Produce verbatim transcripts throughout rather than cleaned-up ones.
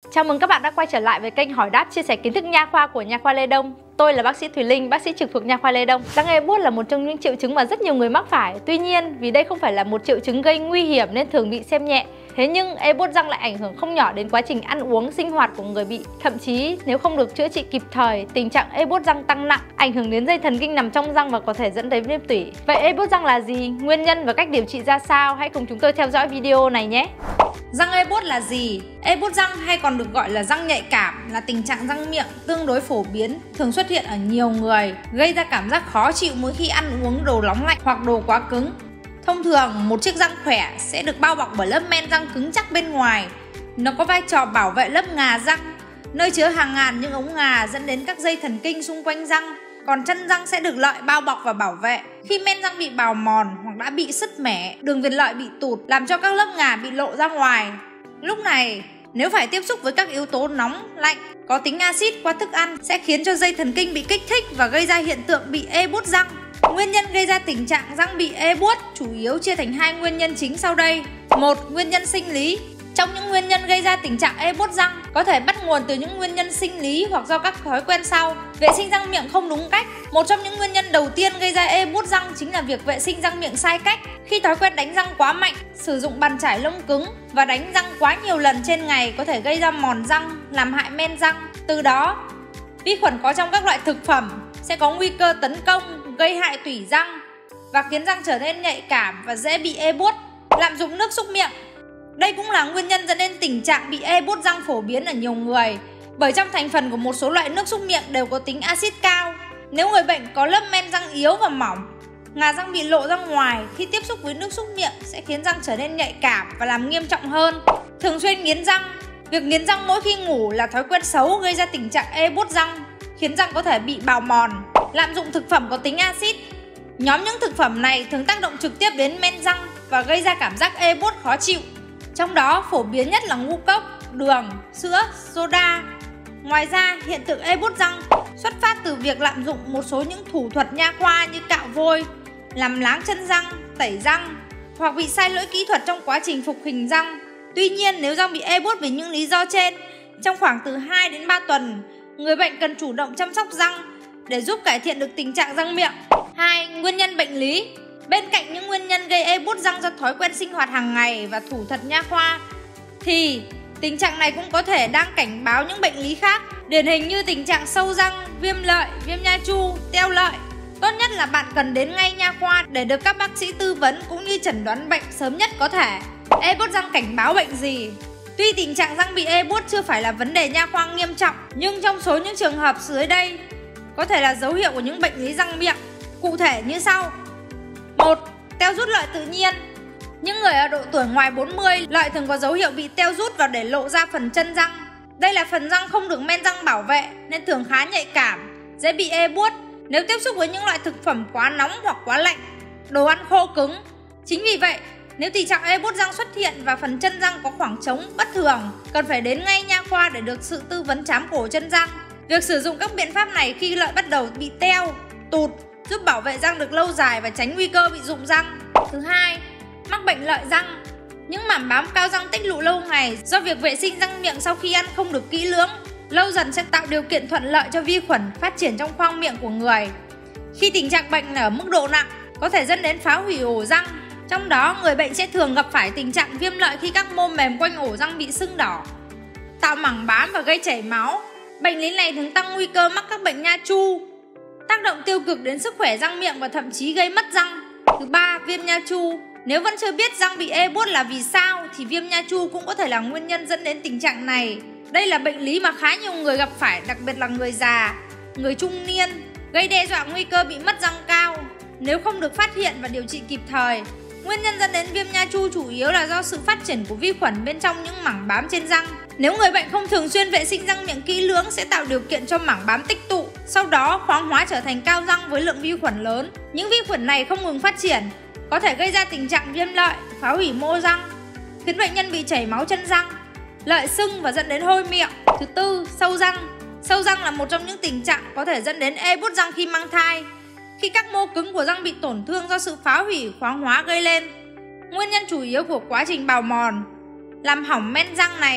Chào mừng các bạn đã quay trở lại với kênh hỏi đáp chia sẻ kiến thức nha khoa của Nha khoa Lê Đông. Tôi là bác sĩ Thùy Linh, bác sĩ trực thuộc Nha khoa Lê Đông. Răng ê buốt là một trong những triệu chứng mà rất nhiều người mắc phải. Tuy nhiên, vì đây không phải là một triệu chứng gây nguy hiểm nên thường bị xem nhẹ. Thế nhưng ê buốt răng lại ảnh hưởng không nhỏ đến quá trình ăn uống, sinh hoạt của người bị. Thậm chí nếu không được chữa trị kịp thời, tình trạng ê buốt răng tăng nặng, ảnh hưởng đến dây thần kinh nằm trong răng và có thể dẫn đến viêm tủy. Vậy ê buốt răng là gì? Nguyên nhân và cách điều trị ra sao? Hãy cùng chúng tôi theo dõi video này nhé. Răng ê buốt là gì? Ê buốt răng hay còn được gọi là răng nhạy cảm là tình trạng răng miệng tương đối phổ biến, thường xuất hiện ở nhiều người, gây ra cảm giác khó chịu mỗi khi ăn uống đồ nóng lạnh hoặc đồ quá cứng. Thông thường, một chiếc răng khỏe sẽ được bao bọc bởi lớp men răng cứng chắc bên ngoài. Nó có vai trò bảo vệ lớp ngà răng, nơi chứa hàng ngàn những ống ngà dẫn đến các dây thần kinh xung quanh răng. Còn chân răng sẽ được lợi bao bọc và bảo vệ. Khi men răng bị bào mòn hoặc đã bị sứt mẻ, đường viền lợi bị tụt làm cho các lớp ngà bị lộ ra ngoài. Lúc này, nếu phải tiếp xúc với các yếu tố nóng, lạnh, có tính axit qua thức ăn sẽ khiến cho dây thần kinh bị kích thích và gây ra hiện tượng bị ê buốt răng. Nguyên nhân gây ra tình trạng răng bị ê buốt chủ yếu chia thành hai nguyên nhân chính sau đây. Một, nguyên nhân sinh lý. Trong những nguyên nhân gây ra tình trạng ê buốt răng có thể bắt nguồn từ những nguyên nhân sinh lý hoặc do các thói quen sau. Vệ sinh răng miệng không đúng cách. Một trong những nguyên nhân đầu tiên gây ra ê buốt răng chính là việc vệ sinh răng miệng sai cách. Khi thói quen đánh răng quá mạnh, sử dụng bàn chải lông cứng và đánh răng quá nhiều lần trên ngày có thể gây ra mòn răng, làm hại men răng. Từ đó, vi khuẩn có trong các loại thực phẩm sẽ có nguy cơ tấn công, gây hại tủy răng và khiến răng trở nên nhạy cảm và dễ bị ê buốt. Lạm dụng nước súc miệng. Đây cũng là nguyên nhân dẫn đến tình trạng bị ê buốt răng phổ biến ở nhiều người, bởi trong thành phần của một số loại nước súc miệng đều có tính axit cao. Nếu người bệnh có lớp men răng yếu và mỏng, ngà răng bị lộ ra ngoài khi tiếp xúc với nước súc miệng sẽ khiến răng trở nên nhạy cảm và làm nghiêm trọng hơn. Thường xuyên nghiến răng. Việc nghiến răng mỗi khi ngủ là thói quen xấu gây ra tình trạng ê buốt răng, khiến răng có thể bị bào mòn. Lạm dụng thực phẩm có tính axit. Nhóm những thực phẩm này thường tác động trực tiếp đến men răng và gây ra cảm giác ê buốt khó chịu. Trong đó phổ biến nhất là ngũ cốc, đường, sữa, soda. Ngoài ra, hiện tượng ê buốt răng xuất phát từ việc lạm dụng một số những thủ thuật nha khoa như cạo vôi, làm láng chân răng, tẩy răng hoặc bị sai lỗi kỹ thuật trong quá trình phục hình răng. Tuy nhiên, nếu răng bị ê buốt vì những lý do trên, trong khoảng từ hai đến ba tuần, người bệnh cần chủ động chăm sóc răng để giúp cải thiện được tình trạng răng miệng. Hai. Nguyên nhân bệnh lý. Bên cạnh những nguyên nhân gây ê buốt răng do thói quen sinh hoạt hàng ngày và thủ thuật nha khoa, thì tình trạng này cũng có thể đang cảnh báo những bệnh lý khác, điển hình như tình trạng sâu răng, viêm lợi, viêm nha chu, teo lợi. Tốt nhất là bạn cần đến ngay nha khoa để được các bác sĩ tư vấn cũng như chẩn đoán bệnh sớm nhất có thể. Ê buốt răng cảnh báo bệnh gì? Tuy tình trạng răng bị ê buốt chưa phải là vấn đề nha khoa nghiêm trọng, nhưng trong số những trường hợp dưới đây có thể là dấu hiệu của những bệnh lý răng miệng, cụ thể như sau. Một. Teo rút lợi tự nhiên. Những người ở độ tuổi ngoài bốn mươi, lợi thường có dấu hiệu bị teo rút và để lộ ra phần chân răng. Đây là phần răng không được men răng bảo vệ nên thường khá nhạy cảm, dễ bị ê buốt nếu tiếp xúc với những loại thực phẩm quá nóng hoặc quá lạnh, đồ ăn khô cứng. Chính vì vậy, nếu tình trạng ê buốt răng xuất hiện và phần chân răng có khoảng trống bất thường, cần phải đến ngay nha khoa để được sự tư vấn trám cổ chân răng. Việc sử dụng các biện pháp này khi lợi bắt đầu bị teo, tụt giúp bảo vệ răng được lâu dài và tránh nguy cơ bị rụng răng. Thứ hai, mắc bệnh lợi răng. Những mảng bám cao răng tích tụ lâu ngày do việc vệ sinh răng miệng sau khi ăn không được kỹ lưỡng, lâu dần sẽ tạo điều kiện thuận lợi cho vi khuẩn phát triển trong khoang miệng của người. Khi tình trạng bệnh ở mức độ nặng, có thể dẫn đến phá hủy ổ răng. Trong đó, người bệnh sẽ thường gặp phải tình trạng viêm lợi khi các mô mềm quanh ổ răng bị sưng đỏ, tạo mảng bám và gây chảy máu. Bệnh lý này thường tăng nguy cơ mắc các bệnh nha chu, tác động tiêu cực đến sức khỏe răng miệng và thậm chí gây mất răng. Thứ ba, viêm nha chu. Nếu vẫn chưa biết răng bị ê buốt là vì sao thì viêm nha chu cũng có thể là nguyên nhân dẫn đến tình trạng này. Đây là bệnh lý mà khá nhiều người gặp phải, đặc biệt là người già, người trung niên, gây đe dọa nguy cơ bị mất răng cao nếu không được phát hiện và điều trị kịp thời. Nguyên nhân dẫn đến viêm nha chu chủ yếu là do sự phát triển của vi khuẩn bên trong những mảng bám trên răng. Nếu người bệnh không thường xuyên vệ sinh răng miệng kỹ lưỡng sẽ tạo điều kiện cho mảng bám tích tụ, sau đó khoáng hóa trở thành cao răng với lượng vi khuẩn lớn. Những vi khuẩn này không ngừng phát triển, có thể gây ra tình trạng viêm lợi, phá hủy mô răng, khiến bệnh nhân bị chảy máu chân răng, lợi sưng và dẫn đến hôi miệng. Thứ tư, sâu răng. Sâu răng là một trong những tình trạng có thể dẫn đến ê buốt răng khi mang thai, khi các mô cứng của răng bị tổn thương do sự phá hủy khoáng hóa gây lên. Nguyên nhân chủ yếu của quá trình bào mòn, làm hỏng men răng này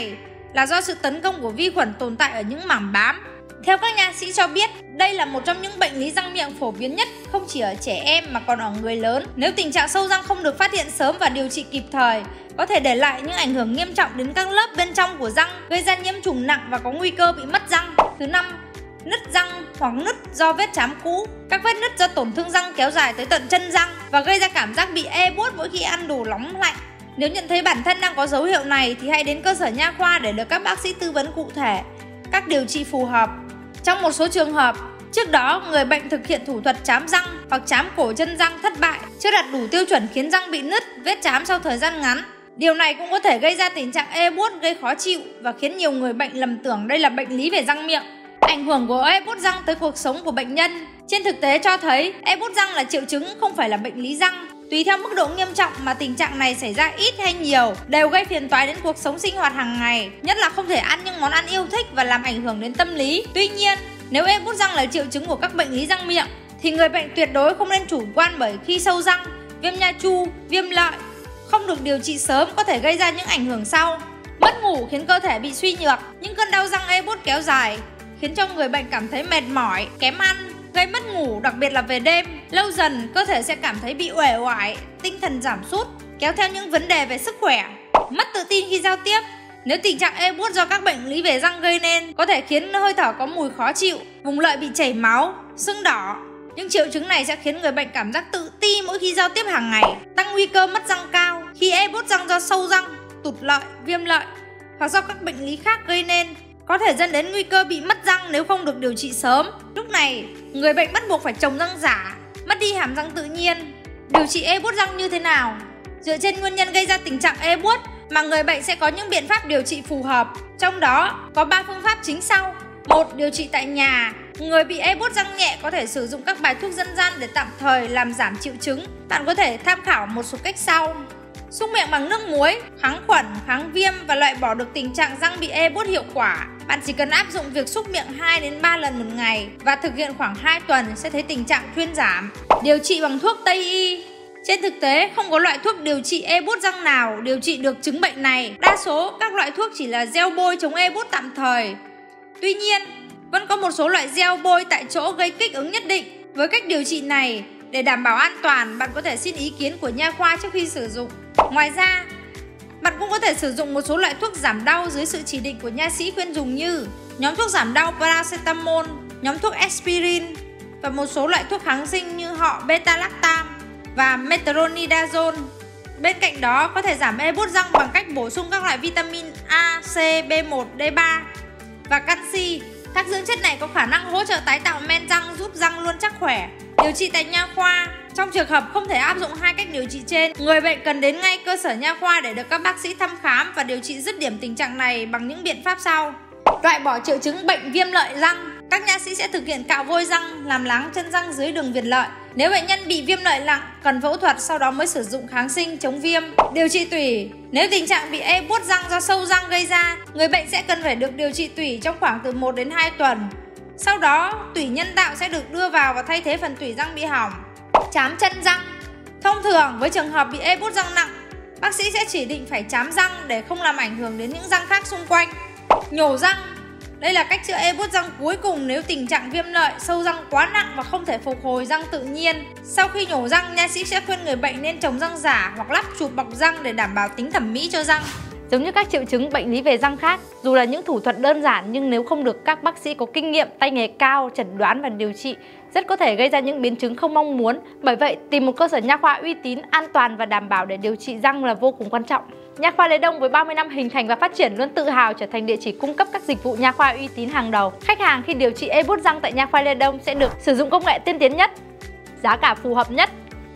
là do sự tấn công của vi khuẩn tồn tại ở những mảng bám. Theo các nha sĩ cho biết, đây là một trong những bệnh lý răng miệng phổ biến nhất không chỉ ở trẻ em mà còn ở người lớn. Nếu tình trạng sâu răng không được phát hiện sớm và điều trị kịp thời, có thể để lại những ảnh hưởng nghiêm trọng đến các lớp bên trong của răng, gây ra nhiễm trùng nặng và có nguy cơ bị mất răng. Thứ năm, nứt răng hoặc nứt do vết chám cũ. Các vết nứt do tổn thương răng kéo dài tới tận chân răng và gây ra cảm giác bị ê buốt mỗi khi ăn đồ nóng lạnh. Nếu nhận thấy bản thân đang có dấu hiệu này thì hãy đến cơ sở nha khoa để được các bác sĩ tư vấn cụ thể các điều trị phù hợp. Trong một số trường hợp, trước đó người bệnh thực hiện thủ thuật chám răng hoặc chám cổ chân răng thất bại, chưa đạt đủ tiêu chuẩn khiến răng bị nứt, vết chám sau thời gian ngắn. Điều này cũng có thể gây ra tình trạng ê buốt gây khó chịu và khiến nhiều người bệnh lầm tưởng đây là bệnh lý về răng miệng. Ảnh hưởng của ê buốt răng tới cuộc sống của bệnh nhân. Trên thực tế cho thấy ê buốt răng là triệu chứng không phải là bệnh lý răng. Tùy theo mức độ nghiêm trọng mà tình trạng này xảy ra ít hay nhiều đều gây phiền toái đến cuộc sống sinh hoạt hàng ngày, nhất là không thể ăn những món ăn yêu thích và làm ảnh hưởng đến tâm lý. Tuy nhiên, nếu ê buốt răng là triệu chứng của các bệnh lý răng miệng thì người bệnh tuyệt đối không nên chủ quan, bởi khi sâu răng, viêm nha chu, viêm lợi không được điều trị sớm có thể gây ra những ảnh hưởng sau. Mất ngủ khiến cơ thể bị suy nhược, những cơn đau răng ê buốt kéo dài khiến cho người bệnh cảm thấy mệt mỏi, kém ăn, gây mất ngủ, đặc biệt là về đêm. Lâu dần, cơ thể sẽ cảm thấy bị uể oải, tinh thần giảm sút, kéo theo những vấn đề về sức khỏe. Mất tự tin khi giao tiếp. Nếu tình trạng ê buốt do các bệnh lý về răng gây nên, có thể khiến hơi thở có mùi khó chịu, vùng lợi bị chảy máu, sưng đỏ. Những triệu chứng này sẽ khiến người bệnh cảm giác tự ti mỗi khi giao tiếp hàng ngày, tăng nguy cơ mất răng cao. Khi ê buốt răng do sâu răng, tụt lợi, viêm lợi hoặc do các bệnh lý khác gây nên, có thể dẫn đến nguy cơ bị mất răng nếu không được điều trị sớm. Lúc này, người bệnh bắt buộc phải trồng răng giả, mất đi hàm răng tự nhiên. Điều trị ê buốt răng như thế nào? Dựa trên nguyên nhân gây ra tình trạng ê buốt mà người bệnh sẽ có những biện pháp điều trị phù hợp. Trong đó có ba phương pháp chính sau. Một. Điều trị tại nhà. Người bị ê buốt răng nhẹ có thể sử dụng các bài thuốc dân gian để tạm thời làm giảm triệu chứng. Bạn có thể tham khảo một số cách sau. Súc miệng bằng nước muối, kháng khuẩn, kháng viêm và loại bỏ được tình trạng răng bị ê buốt hiệu quả. Bạn chỉ cần áp dụng việc súc miệng hai đến ba lần một ngày và thực hiện khoảng hai tuần sẽ thấy tình trạng thuyên giảm. Điều trị bằng thuốc Tây y. Trên thực tế, không có loại thuốc điều trị ê buốt răng nào điều trị được chứng bệnh này. Đa số các loại thuốc chỉ là gel bôi chống ê buốt tạm thời. Tuy nhiên, vẫn có một số loại gel bôi tại chỗ gây kích ứng nhất định. Với cách điều trị này, để đảm bảo an toàn, bạn có thể xin ý kiến của nha khoa trước khi sử dụng. Ngoài ra, bạn cũng có thể sử dụng một số loại thuốc giảm đau dưới sự chỉ định của nha sĩ khuyên dùng như nhóm thuốc giảm đau paracetamol, nhóm thuốc aspirin và một số loại thuốc kháng sinh như họ beta-lactam và metronidazole. Bên cạnh đó, có thể giảm ê buốt răng bằng cách bổ sung các loại vitamin A, C, B một, D ba và canxi. Các dưỡng chất này có khả năng hỗ trợ tái tạo men răng, giúp răng luôn chắc khỏe. Điều trị tại nha khoa. Trong trường hợp không thể áp dụng hai cách điều trị trên, người bệnh cần đến ngay cơ sở nha khoa để được các bác sĩ thăm khám và điều trị dứt điểm tình trạng này bằng những biện pháp sau. Loại bỏ triệu chứng bệnh viêm lợi răng. Các nha sĩ sẽ thực hiện cạo vôi răng, làm láng chân răng dưới đường viền lợi. Nếu bệnh nhân bị viêm lợi nặng, cần phẫu thuật, sau đó mới sử dụng kháng sinh chống viêm. Điều trị tủy. Nếu tình trạng bị ê buốt răng do sâu răng gây ra, người bệnh sẽ cần phải được điều trị tủy trong khoảng từ một đến hai tuần. Sau đó, tủy nhân tạo sẽ được đưa vào và thay thế phần tủy răng bị hỏng. Chám chân răng. Thông thường với trường hợp bị ê buốt răng nặng, bác sĩ sẽ chỉ định phải chám răng để không làm ảnh hưởng đến những răng khác xung quanh. Nhổ răng. Đây là cách chữa ê buốt răng cuối cùng nếu tình trạng viêm lợi, sâu răng quá nặng và không thể phục hồi răng tự nhiên. Sau khi nhổ răng, nha sĩ sẽ khuyên người bệnh nên trồng răng giả hoặc lắp chụp bọc răng để đảm bảo tính thẩm mỹ cho răng. Giống như các triệu chứng bệnh lý về răng khác, dù là những thủ thuật đơn giản nhưng nếu không được các bác sĩ có kinh nghiệm, tay nghề cao chẩn đoán và điều trị, rất có thể gây ra những biến chứng không mong muốn. Bởi vậy, tìm một cơ sở nha khoa uy tín, an toàn và đảm bảo để điều trị răng là vô cùng quan trọng. Nha khoa Lê Đông với ba mươi năm hình thành và phát triển luôn tự hào trở thành địa chỉ cung cấp các dịch vụ nha khoa uy tín hàng đầu. Khách hàng khi điều trị ê buốt răng tại nha khoa Lê Đông sẽ được sử dụng công nghệ tiên tiến nhất, giá cả phù hợp nhất,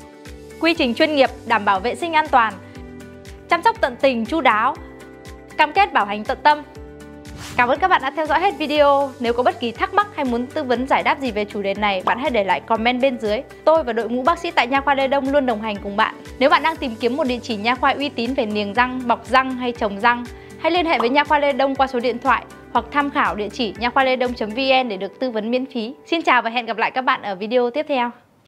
quy trình chuyên nghiệp, đảm bảo vệ sinh an toàn, chăm sóc tận tình, chu đáo, cam kết bảo hành tận tâm. Cảm ơn các bạn đã theo dõi hết video. Nếu có bất kỳ thắc mắc hay muốn tư vấn giải đáp gì về chủ đề này, bạn hãy để lại comment bên dưới. Tôi và đội ngũ bác sĩ tại nha khoa Lê Đông luôn đồng hành cùng bạn. Nếu bạn đang tìm kiếm một địa chỉ nha khoa uy tín về niềng răng, bọc răng hay trồng răng, hãy liên hệ với nha khoa Lê Đông qua số điện thoại hoặc tham khảo địa chỉ nha khoa lê đông chấm vn để được tư vấn miễn phí. Xin chào và hẹn gặp lại các bạn ở video tiếp theo.